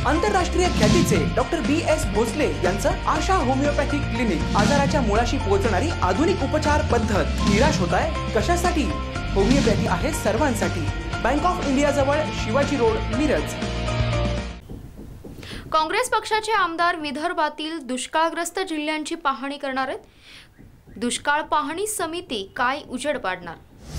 आंतरराष्ट्रीय ख्यातीचे doctor BS Bhosale यांचं आशा होमिओपॅथिक क्लिनिक, आजाराच्या मुळाशी पोहोचणारी आधुनिक उपचार पद्धत। निराश होताय कशासाठी? होमिओपॅथी आहे सर्वांसाठी। बँक ऑफ इंडिया जवळ शिवाजी रोड, मिरज। काँग्रेस पक्षाचे आमदार विदर्भातील दुष्काळग्रस्त जिल्ह्यांची पाहणी करणार आहेत। दुष्काळ पाहणी समिती काय उजेड पाडणार?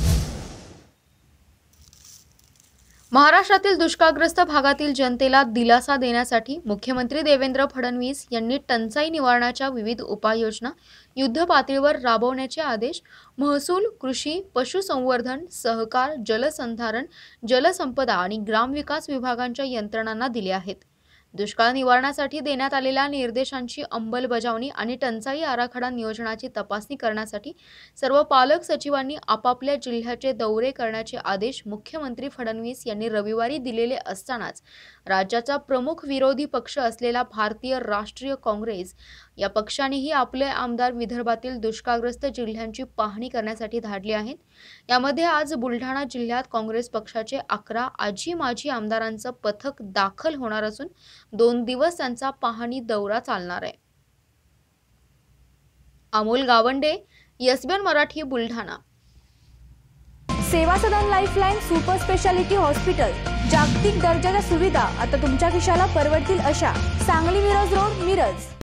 महाराष्ट्रातील दुष्काळग्रस्त भागातील जनतेला दिलासा देण्यासाठी मुख्यमंत्री देवेंद्र फडणवीस यांनी टंचाई निवारणाच्या विविध उपाययोजना युद्धपातळीवर राबवण्याचे आदेश महसूल, कृषी, पशुसंवर्धन, सहकार, जलसंधारण, जलसंपदा आणि ग्रामविकास विभागांच्या यंत्रणांना दिले आहेत। दुष्काळ निवारणासाठी देण्यात आलेल्या निर्देशांची अंमलबजावणी आणि टंचाई आराखडा नियोजनाची तपासणी करण्यासाठी सर्व पालक सचिवांनी आपापल्या जिल्ह्याचे दौरे करण्याचे आदेश मुख्यमंत्री फडणवीस यांनी रविवारी दिलेले असतानाच राज्याचा प्रमुख विरोधी पक्ष असलेला भारतीय राष्ट्रीय काँग्रेस या पक्षानेही आपले आमदार विदर्भातील दुष्काळग्रस्त जिल्ह्यांची पाहणी करण्यासाठी धाडले आहेत। यामध्ये आज बुलढाणा जिल्ह्यात काँग्रेस पक्षाचे 11 आजी माजी आमदारांचं पथक दाखल होणार असून 2 दिवस त्यांचा पाहणी दौरा चालणार आहे। Amol Gawande, SBN Marathi, Buldhana. Seva Sadan lifeline super speciality hospital, जागतिक दर्जाच्या सुविधा आता तुमच्या खिशाला परवडतील अशा। सांगली मिरज रोड, मिरज।